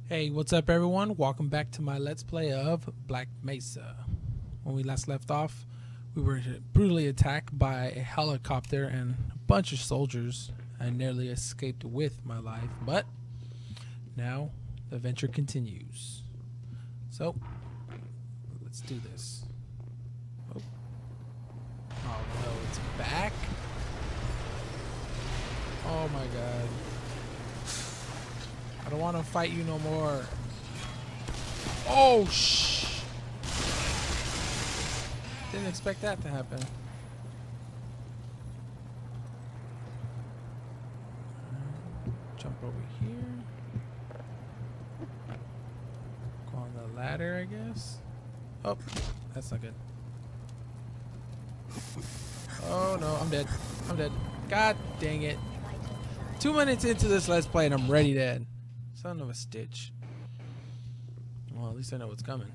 Hey, what's up everyone? Welcome back to my Let's Play of Black Mesa. When we last left off, we were brutally attacked by a helicopter and a bunch of soldiers. I nearly escaped with my life, but now the adventure continues. So, let's do this. Oh no, it's back? Oh my god. I don't want to fight you no more. Oh, shh. Didn't expect that to happen. Jump over here. Go on the ladder, I guess. Oh, that's not good. Oh no, I'm dead. I'm dead. God dang it. 2 minutes into this Let's Play and I'm already dead. Son of a stitch. Well, at least I know what's coming.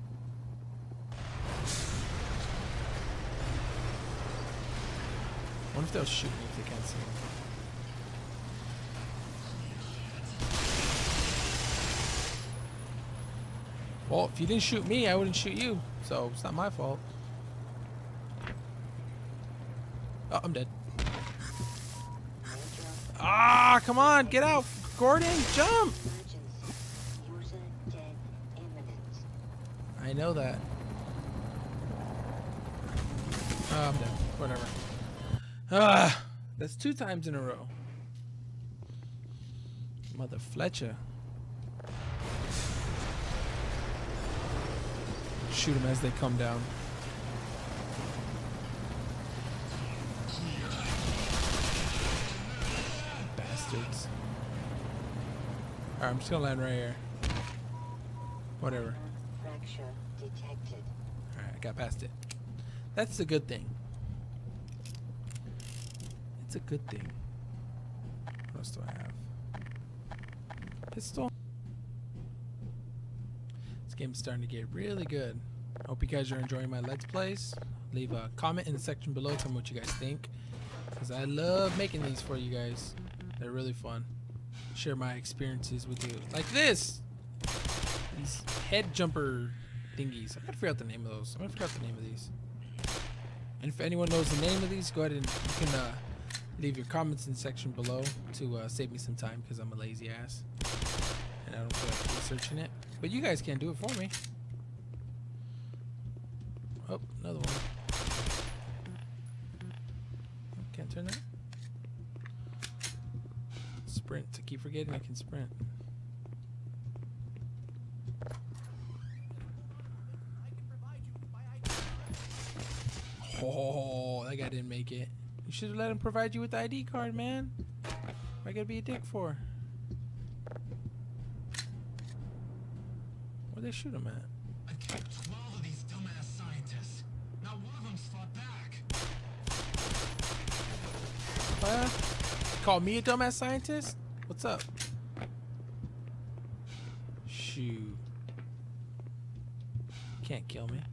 I wonder if they'll shoot me if they can't see me. Well, if you didn't shoot me, I wouldn't shoot you. So, it's not my fault. Oh, I'm dead. Ah, come on, get out. Gordon, jump! I know that. Oh, I'm dead. Whatever. Ah, that's 2 times in a row. Mother Fletcher. Shoot them as they come down. Bastards. Alright, I'm just gonna land right here. Whatever. Fracture detected. Alright, I got past it. That's a good thing. It's a good thing. What else do I have? Pistol. This game's starting to get really good. I hope you guys are enjoying my Let's Plays. Leave a comment in the section below. Tell me what you guys think. Because I love making these for you guys. They're really fun. Share my experiences with you. Like this! These head jumper thingies. I gotta figure out the name of those. I'm gonna figure out the name of these. And if anyone knows the name of these, go ahead and you can leave your comments in the section below to save me some time because I'm a lazy ass. And I don't feel like researching it. But you guys can do it for me. Oh, another one. Can't turn that. Sprint. I keep forgetting I can sprint. Oh, that guy didn't make it. You should have let him provide you with the ID card, man. What I gotta be a dick for? Where'd they shoot him at? I've killed 12 of these dumbass scientists. Not one of them's fought back. Call me a dumbass scientist? What's up? Shoot. Can't kill me.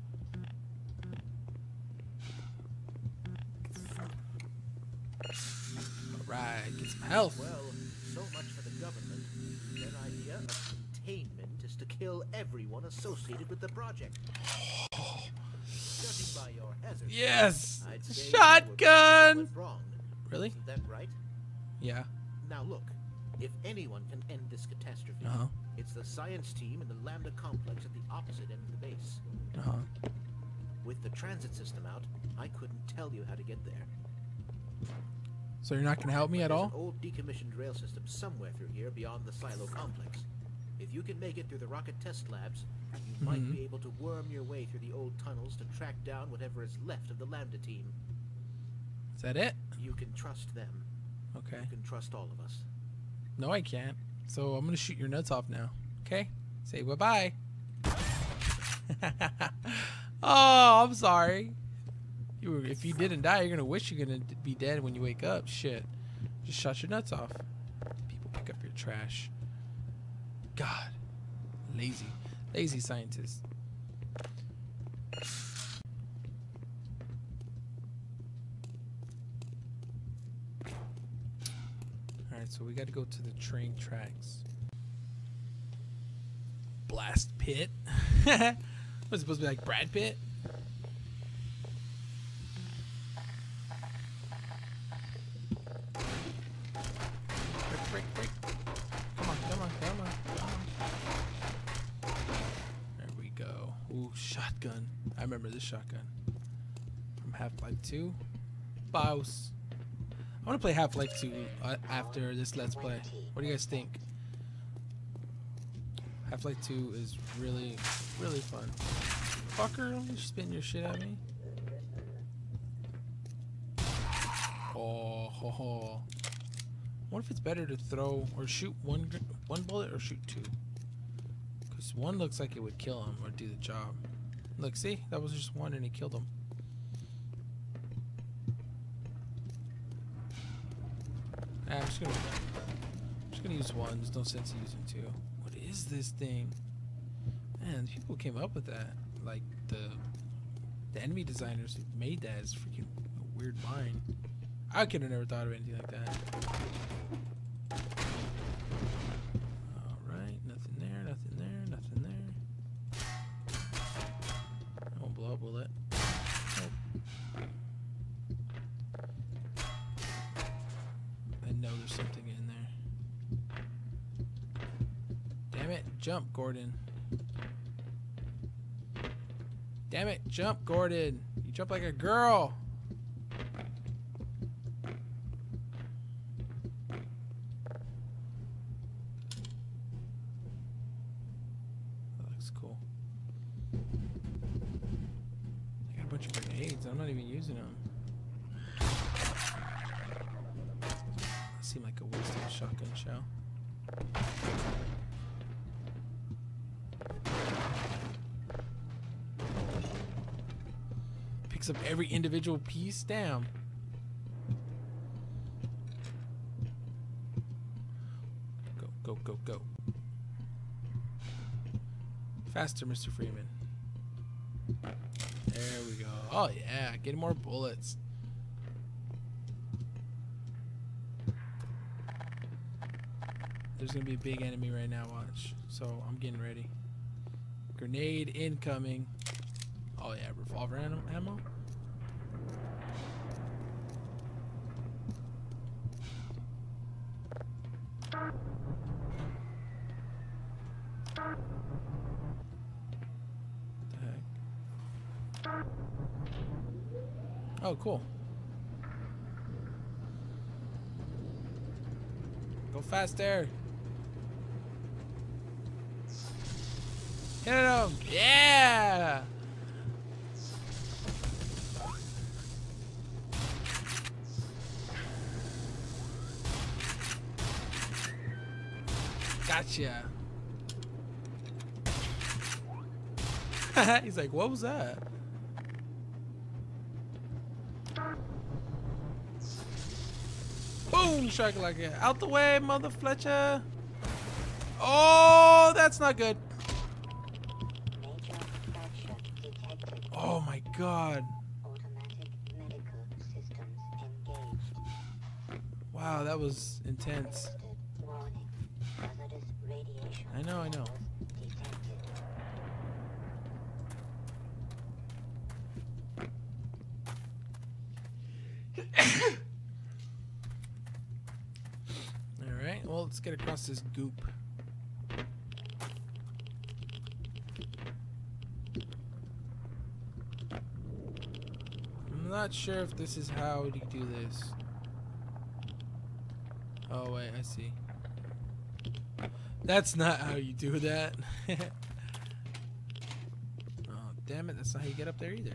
Alright, get some health. Well, so much for the government. Their idea of containment is to kill everyone associated with the project. Judging by your hazard, Yes! I'd say Shotgun! you were wrong. Really? Isn't that right? Yeah. Now look, if anyone can end this catastrophe, it's the science team in the Lambda complex at the opposite end of the base. With the transit system out, I couldn't tell you how to get there. So you're not gonna help me at There's all? an old decommissioned rail system somewhere through here beyond the silo complex. If you can make it through the rocket test labs, you might be able to worm your way through the old tunnels to track down whatever is left of the Lambda team. Is that it? You can trust them. Okay. You can trust all of us. No, I can't. So I'm gonna shoot your nuts off now. Okay? Say bye-bye. Oh, I'm sorry. If you didn't die, you're gonna wish you're gonna be dead when you wake up. Shit. Just shot your nuts off. People pick up your trash. God. Lazy. Lazy scientists. Alright, so we gotta go to the train tracks. blast pit. Was it supposed to be like Brad Pitt? Break. Come on. There we go. Ooh, shotgun. I remember this shotgun from Half-Life 2. Boss. I want to play Half-Life 2 after this Let's Play. What do you guys think? Half-Life 2 is really, really fun. Fucker, don't you spin your shit at me. Oh, ho, ho. What if it's better to throw or shoot one bullet or shoot two? Because one looks like it would kill him or do the job. Look, see? That was just one and he killed him. I'm just gonna use one. There's no sense in using two. What is this thing? Man, people came up with that. Like the enemy designers who made that is freaking a weird mind. I could have never thought of anything like that. Alright, nothing there. I won't blow up, will it? Nope. I know there's something in there. Damn it, jump, Gordon. Damn it, jump, Gordon. You jump like a girl. That looks cool. I got a bunch of grenades. I'm not even using them. Seem like a waste of a shotgun shell. Picks up every individual piece. Damn. Go. Faster, Mr. Freeman. There we go. Oh yeah, getting more bullets. There's gonna be a big enemy right now, watch. So I'm getting ready. Grenade incoming. Oh yeah, revolver ammo. What the heck? Oh, cool. Go faster. Hit him! Yeah! Gotcha. He's like, what was that? Boom! Shakalaka. Out the way, mother Fletcher. Oh, that's not good. Oh my god. Automatic medical systems engaged. Wow, that was intense. Warning. Hazardous radiation. I know. detected. Alright, well, let's get across this goop. I'm not sure if this is how you do this. Oh, wait, I see. That's not how you do that. Oh, damn it, that's not how you get up there either.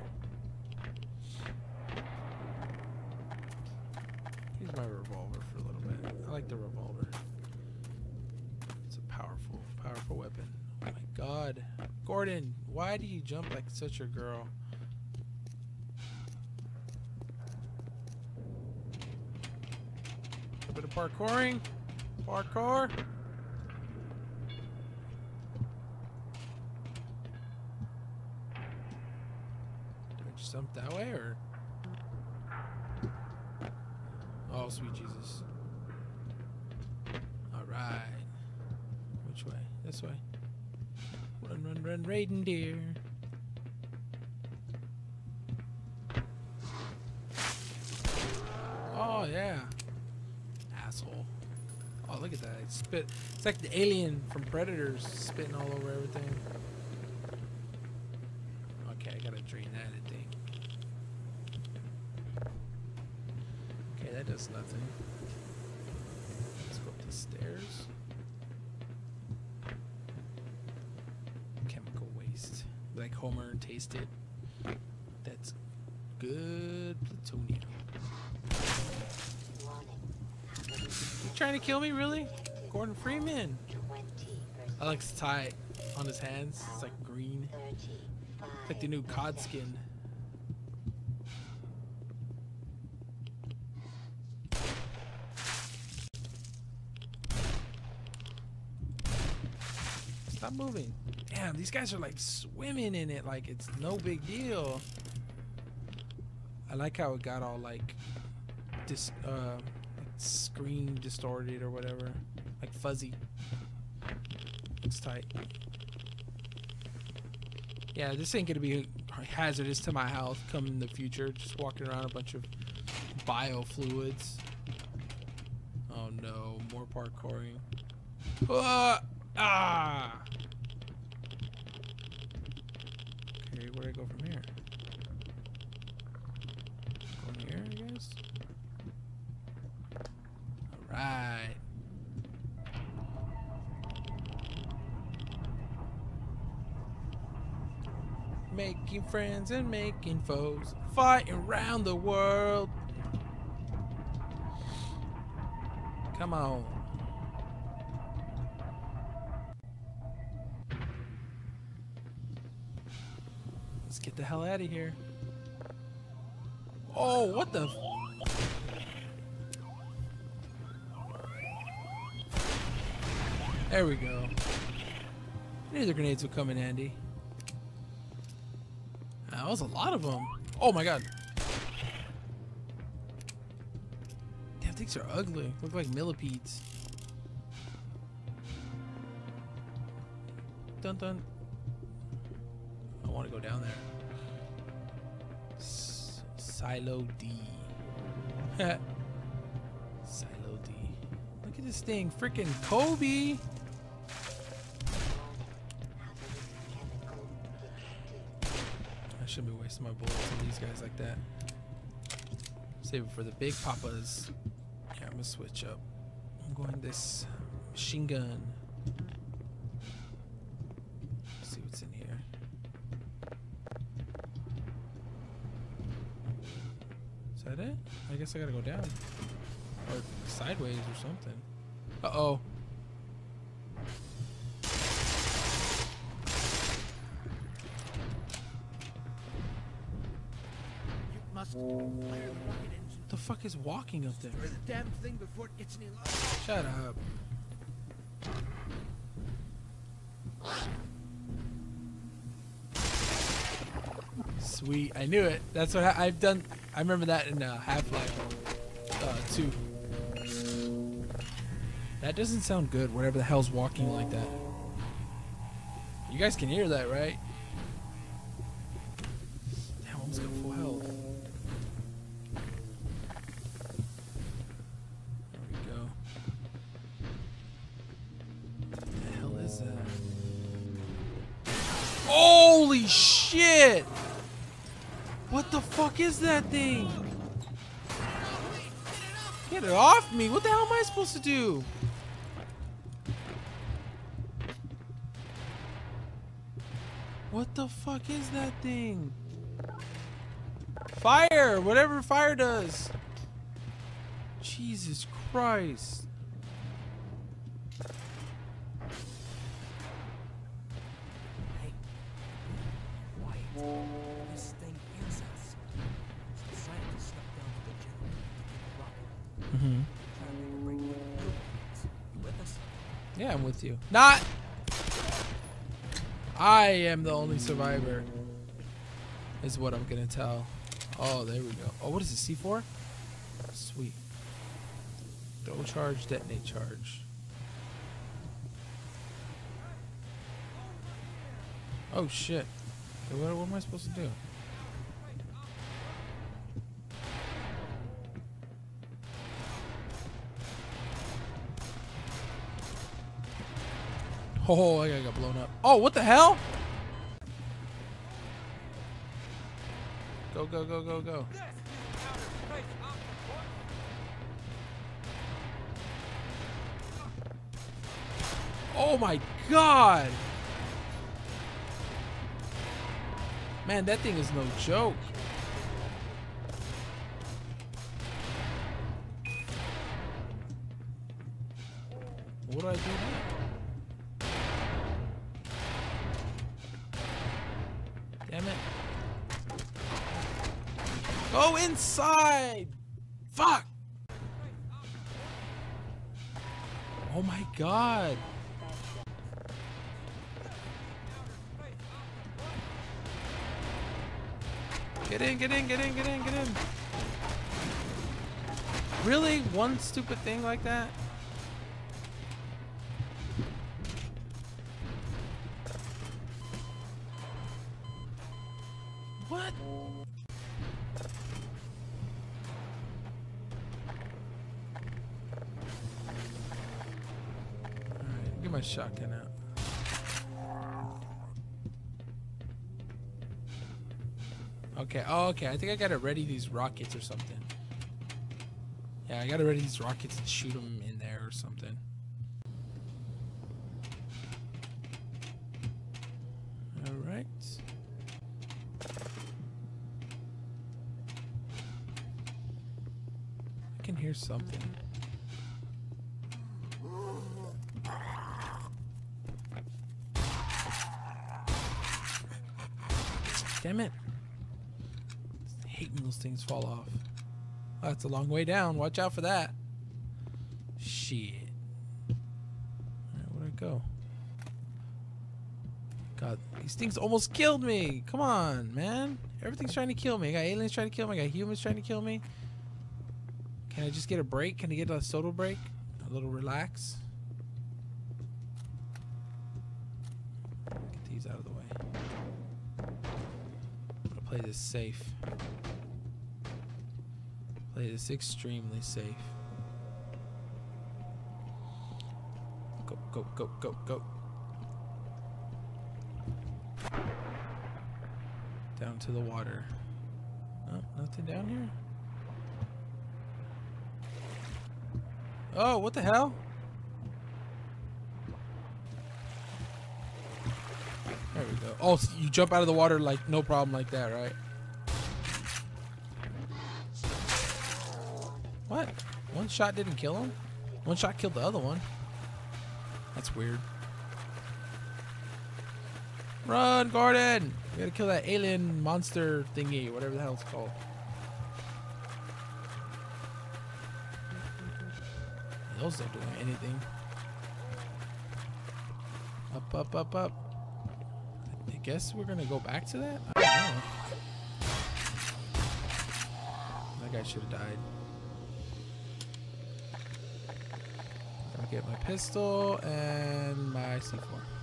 Use my revolver for a little bit. I like the revolver. It's a powerful weapon. Oh my god. Gordon, why do you jump like such a girl? A bit of parkouring. Parkour. Do I just jump that way or? Oh, sweet Jesus. Alright. Which way? This way. Run, run, run, raiding deer. Oh yeah, asshole. Oh, look at that. It spit. It's like the alien from Predators spitting all over everything. Okay, I gotta drain that, I think. Okay, that does nothing. Let's go up the stairs. Chemical waste. Like Homer tasted. That's good plutonium. You trying to kill me, really? Gordon Freeman. I like the tie on his hands. It's like green. It's like the new cod skin. Stop moving. Damn, these guys are like swimming in it like it's no big deal. I like how it got all like screen distorted or whatever, like fuzzy. Looks tight. Yeah, this ain't gonna be hazardous to my health come in the future. Just walking around a bunch of biofluids. Oh no, more parkouring. Ah! Okay, where do I go from here? Go here, I guess. Right. Making friends and making foes, fighting around the world. Come on. Let's get the hell out of here. Oh, what the? There we go. I knew the grenades would come in handy. That was a lot of them. Oh my god. Damn, things are ugly. Look like millipedes. Dun dun. I want to go down there. Silo D. Silo D. Look at this thing. Freaking Kobe. I shouldn't be wasting my bullets on these guys like that. Save it for the big papas. Yeah, I'm gonna switch up. I'm going this machine gun. Let's see what's in here. Is that it? I guess I gotta go down. Or sideways or something. Uh-oh. What the fuck is walking up there? The damn thing before it gets any louder. Shut up. Sweet, I knew it. That's what I've done. I remember that in Half-Life 2. That doesn't sound good. Whatever the hell's walking like that. You guys can hear that, right? Damn, almost got full health. Holy shit! What the fuck is that thing? Get it off me! What the hell am I supposed to do? What the fuck is that thing? Fire! Whatever fire does. Jesus Christ. This thing hears us. The scientists snuck down to the generator to get the rocket. Mm-hmm. Trying to make a break with the buildings. You with us? Yeah, I'm with you. Not! I am the only survivor. Is what I'm gonna tell. Oh, there we go. Oh, what is this, C4? Sweet. Throw charge, detonate charge. Oh shit. Okay, what am I supposed to do? Oh, I got blown up. Oh, what the hell? Go, go, go, go, go. Oh my god! Man, that thing is no joke. What do I do now? Damn it. Go inside! Fuck! Oh my god. Get in, get in, get in, get in, get in. Really? One stupid thing like that? What? Alright, get my shotgun out. Okay, oh, okay, I think I gotta ready these rockets or something. Yeah, I gotta ready these rockets and shoot them in there or something. Alright. I can hear something. Damn it. I hate when those things fall off. Oh, that's a long way down. Watch out for that. Shit. Alright, where'd I go? God, these things almost killed me. Come on, man. Everything's trying to kill me. I got aliens trying to kill me. I got humans trying to kill me. Can I just get a break? Can I get a soda break? A little relax? Get these out of the way. I'm gonna play this safe. Play this extremely safe. Go, go, go, go, go. Down to the water. Oh, nothing down here? Oh, what the hell? There we go. Oh, so you jump out of the water like no problem like that, right? What? One shot didn't kill him? One shot killed the other one. That's weird. Run, Gordon! We gotta kill that alien monster thingy, whatever the hell it's called. Those aren't doing anything. Up, up, up, up. I guess we're gonna go back to that? I don't know. That guy should have died. I'll get my pistol and my C4.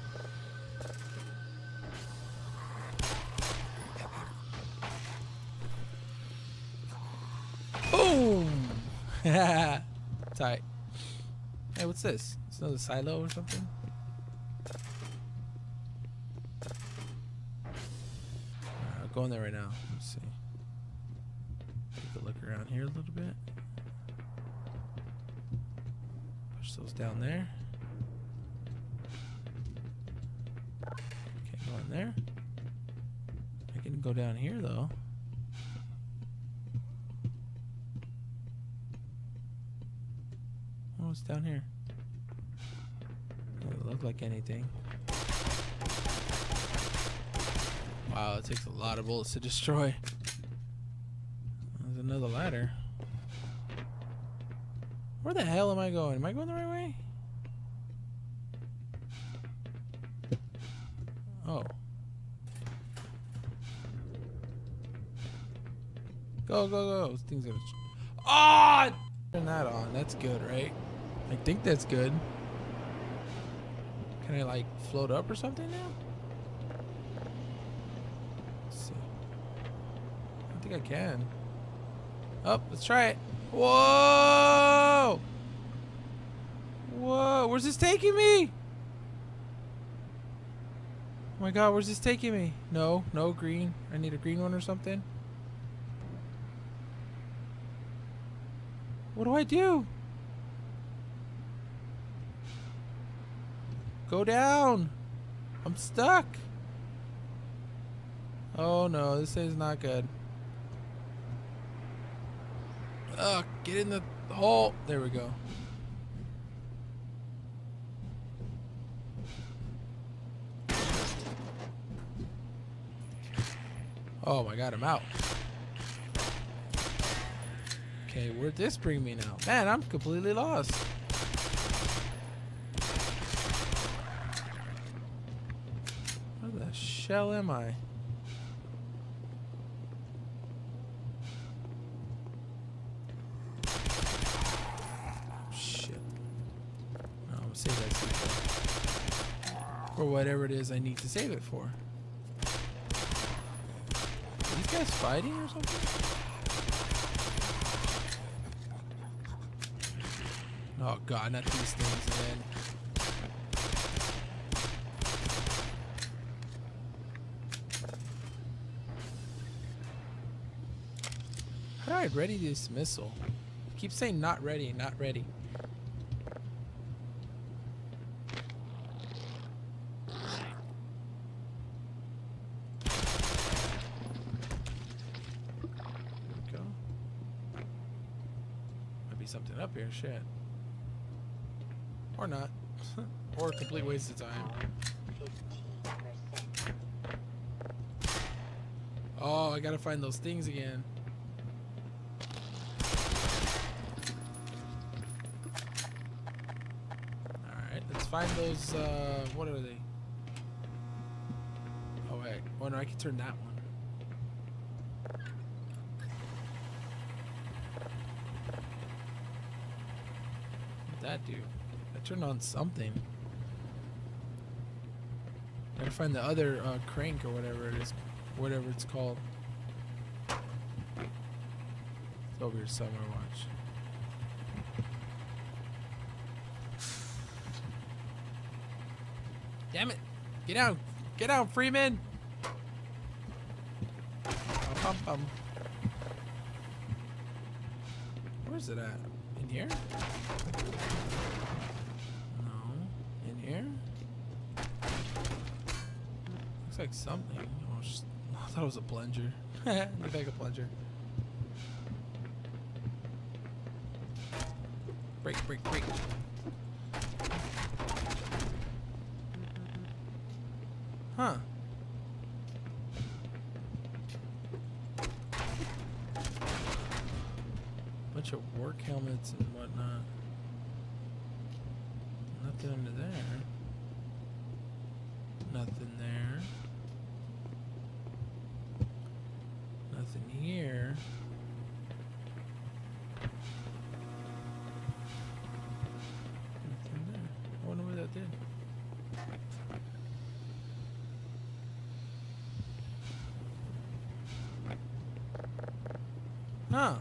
Boom! Tight. Hey, what's this? It's another silo or something? I'll go in there right now. Let's see. Take a look around here a little bit. Push those down there. Can't go in there. I can go down here though. Oh, what's down here? Doesn't look like anything. Wow, it takes a lot of bullets to destroy. There's another ladder. Where the hell am I going? Am I going the right way? Oh. Go, go, go. This thing's gonna... Ah! Turn that on. That's good, right? I think that's good. Can I, like, float up or something now? think I can. Oh, let's try it. Whoa! Whoa, where's this taking me? Oh my god, where's this taking me? No, no green. I need a green one or something. What do I do? Go down. I'm stuck. Oh no, this is not good. Ugh, get in the hole. There we go. Oh my god, I'm out. Okay, where'd this bring me now? Man, I'm completely lost. Where the shell am I? Shit. No, I'm gonna save that seed for whatever it is I need to save it for. Are these guys fighting or something? Oh god, not these things again. How do I ready this missile? Keep saying not ready, not ready. There we go. Might be something up here, shit. Or not. Or a complete waste of time. 15%. Oh, I gotta find those things again. Alright, let's find those, what are they? Oh wait, oh no, I can turn that one. What'd that do? I turned on something. Gotta find the other crank or whatever it is, whatever it's called. It's over here somewhere. Watch. Damn it! Get out, Freeman! Bum, bum. Where's it at? In here? Here? Looks like something. Oh, I thought it was a plunger. Looked like a plunger. Break. Huh. Bunch of work helmets and whatnot. Nothing under there. Nothing there. Nothing here. Nothing there. I wonder what that did. Huh.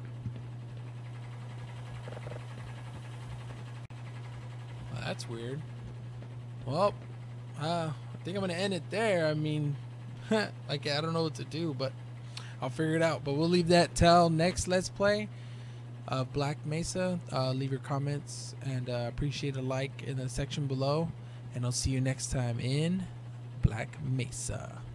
Well, that's weird. Well, I think I'm gonna end it there. I mean, like, I don't know what to do, but I'll figure it out. But we'll leave that till next Let's Play of Black Mesa. Leave your comments and appreciate a like in the section below. And I'll see you next time in Black Mesa.